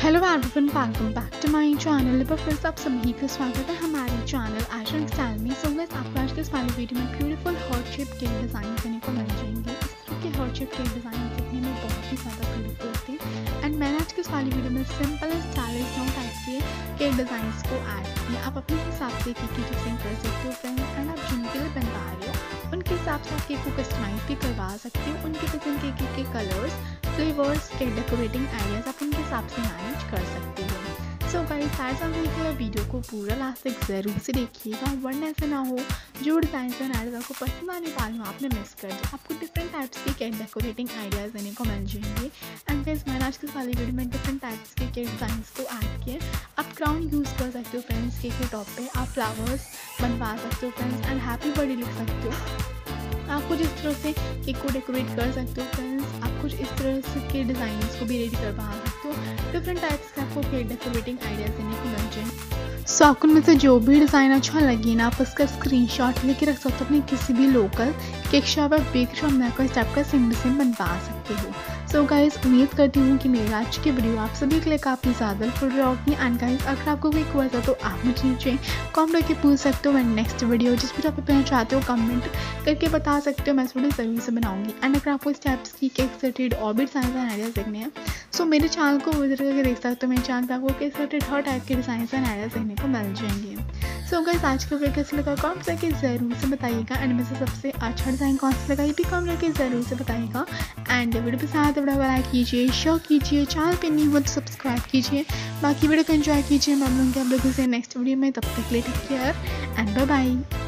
Hello everyone, welcome back to my channel. पर फिर से आप सभी का स्वागत है हमारे चैनल आशन स्टाइल में। सो गाइस, आपको आज के इस वाले वीडियो में beautiful heart shape cake design करने को मिल जाएंगे। इस तरह के हॉट शेप केक डिज़ाइन देखने में बहुत ही ज़्यादा ब्यूटीफुल होते हैं। एंड मैंने आज के इस वाली वीडियो में simple and stylish no type के केक डिज़ाइन को ऐड किया। आप अपने हिसाब से केक की डिज़ाइन कर सकते हो फ्रेंड्स। एंड आप जिनके लिए बनवा रहे हो उनके हिसाब से आप केक को कस्टमाइज भी करवा सकते हो। उनके पसंद के केक के colours, flavours, cake decorating ideas आप उनके हिसाब से मैनेज कर सकते हो। सो गाइस, वीडियो को पूरा लास्ट तक ज़रूर से देखिएगा, वरना ऐसे ना हो जो डिज़ाइन एंड आइडियाज़ आपको पसंद आने वाले हो आपने मिस कर दिया। आपको डिफरेंट टाइप्स के केक डेकोरेटिंग आइडियाज़ देने को मिल जाएंगे। एंड गाइस, मैंने आज के वाली वीडियो में डिफरेंट टाइप्स के केक डिज़ाइंस को ऐड किए। आप क्राउन यूज़ कर सकते हो फ्रेंड्स केक के टॉप पे, आप फ्लावर्स बनवा सकते हो फ्रेंड्स एंड हैप्पी बर्थडे लिख सकते हो। आप कुछ इस तरह से केक को डेकोरेट कर सकते हो फ्रेंड्स। आप कुछ इस तरह से के डिज़ाइंस को भी रेडी करवा सकते हो। डिफरेंट टाइप्स के आपको केक डेकोरेटिंग आइडियाज़ देने को मिल जाए। सो आपको उनमें से जो भी डिज़ाइन अच्छा लगे ना, आप उसका स्क्रीनशॉट लेके रख सकते हो अपने किसी भी लोकल केक शॉप या बेक शॉप में कोई टाइप का सेम टू सेम बनवा सकते हो। सो गाइस, उम्मीद करती हूँ कि मेरी आज की वीडियो आप सभी के लिए काफ़ी ज़्यादा हेल्पफुल होगी। एंड गाइस, अगर आपको कोई हुआ था तो आप मुझे नीचे कमेंट करके पूछ सकते हो। एंड नेक्स्ट वीडियो जिस भी टॉपिक पे चाहते हो कमेंट करके बता सकते हो, मैं इस वीडियो ज़रूर से बनाऊंगी। एंड अगर आपको इस टाइप्स की केक से रिलेटेड और भी डिज़ाइन एंड आइडियाज़ देखने हैं सो मेरे चैनल को विजिट करके देख सकते हो। मेरे चैनल पर आपको केक से रिलेटेड हर टाइप के डिज़ाइन एंड आइडियाज़ देखने को मिल जाएंगे। सो गाइस, आज का वीडियो कैसे लगा कमेंट करके ज़रूर से बताइएगा। एंड में से सबसे अच्छा डिज़ाइन कौन सा लगा ये भी कमेंट करके ज़रूर से बताइएगा। एंड वीडियो पसंद आए तो वीडियो को लाइक कीजिए, शेयर कीजिए, चैनल पे नहीं हो तो सब्सक्राइब कीजिए। बाकी वीडियो को एंजॉय कीजिए। मैं मिलूंगी आप लोगों से नेक्स्ट वीडियो में, तब तक के लिए take care and bye bye.